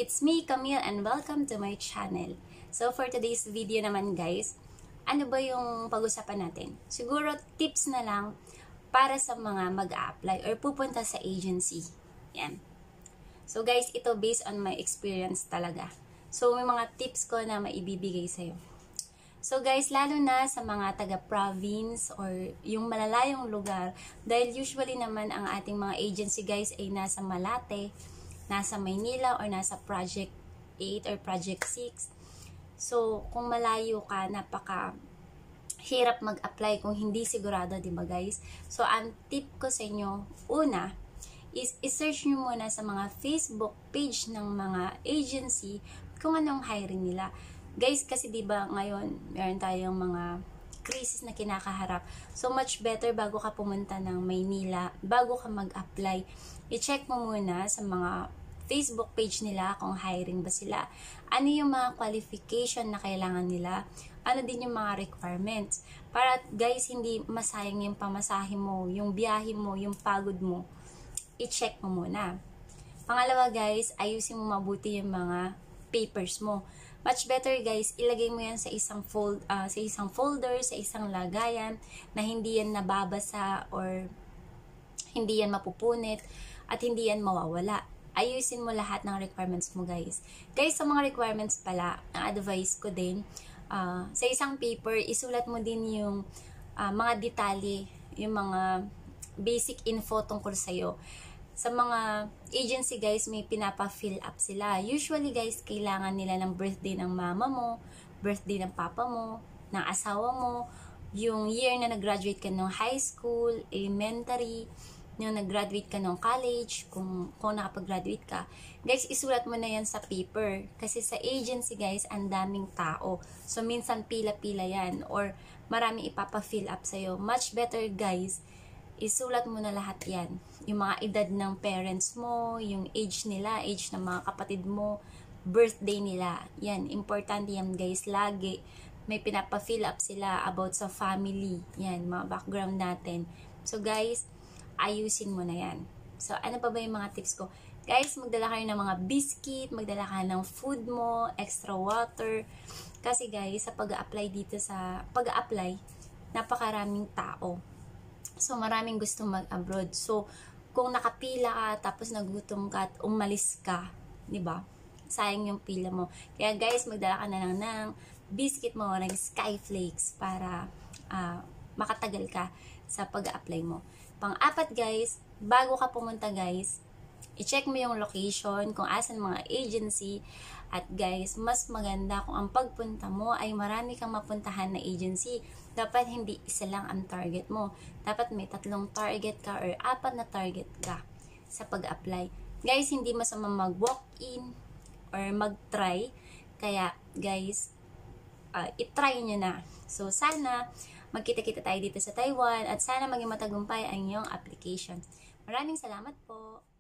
it's me, Camille, and welcome to my channel. So for today's video naman guys, ano ba yung pag-usapan natin? Siguro tips na lang para sa mga mag-a-apply or pupunta sa agency. Yan. So guys, ito based on my experience talaga. So may mga tips ko na maibibigay sa'yo. So guys, lalo na sa mga taga-province or yung malalayong lugar, dahil usually naman ang ating mga agency guys ay nasa Malate, nasa Maynila, or nasa Project 8 or Project 6. So, kung malayo ka, napaka hirap mag-apply kung hindi sigurado, di ba guys? So, ang tip ko sa inyo, una, is i-search nyo muna sa mga Facebook page ng mga agency kung anong hiring nila. Guys, kasi di ba ngayon, meron tayong mga crisis na kinakaharap. So, much better bago ka pumunta ng Maynila, bago ka mag-apply, i-check mo muna sa mga Facebook page nila kung hiring ba sila. Ano yung mga qualification na kailangan nila? Ano din yung mga requirements? Para guys, hindi masayang yung pamasahe mo, yung biyahe mo, yung pagod mo. I-check mo muna. Pangalawa guys, ayusin mo mabuti yung mga papers mo. Much better guys, ilagay mo yan sa isang folder, sa isang lagayan na hindi yan nababasa or hindi yan mapupunit at hindi yan mawawala. Ayusin mo lahat ng requirements mo guys. Guys, sa mga requirements pala, ang advice ko din, sa isang paper, isulat mo din yung mga detalye, yung mga basic info tungkol sa'yo. Sa mga agency guys, may pinapa-fill up sila. Usually guys, kailangan nila ng birthday ng mama mo, birthday ng papa mo, ng asawa mo, yung year na nag-graduate ka ng high school, elementary, yung nag-graduate ka ng college, kung nakapag-graduate ka. Guys, isulat mo na yan sa paper. Kasi sa agency guys, ang daming tao. So, minsan pila-pila yan or maraming ipapa-fill up sa'yo. Much better guys, isulat mo na lahat yan. Yung mga edad ng parents mo, yung age nila, age ng mga kapatid mo, birthday nila. Yan, importante yan guys. Lagi may pinapa-fill up sila about sa family. Yan, mga background natin. So guys, ayusin mo na yan. So, ano pa ba yung mga tips ko? Guys, magdala kayo ng mga biscuit, magdala ka ng food mo, extra water. Kasi guys, sa pag-a-apply dito sa, napakaraming tao. So, maraming gustong mag-abroad. So, kung nakapila ka, tapos nagutom ka at umalis ka, di ba? Sayang yung pila mo. Kaya guys, magdala ka na lang ng biscuit mo, ng Skyflakes para makatagal ka sa pag-a-apply mo. Pang-apat guys, bago ka pumunta guys, i-check mo yung location, kung asan mga agency. At guys, mas maganda kung ang pagpunta mo ay marami kang mapuntahan na agency. Dapat hindi isa lang ang target mo. Dapat may 3 target ka or 4 na target ka sa pag-apply. Guys, hindi masama mag-walk-in or mag-try. Kaya guys, i-try nyo na. So, sana magkita-kita tayo dito sa Taiwan at sana maging matagumpay ang iyong application. Maraming salamat po!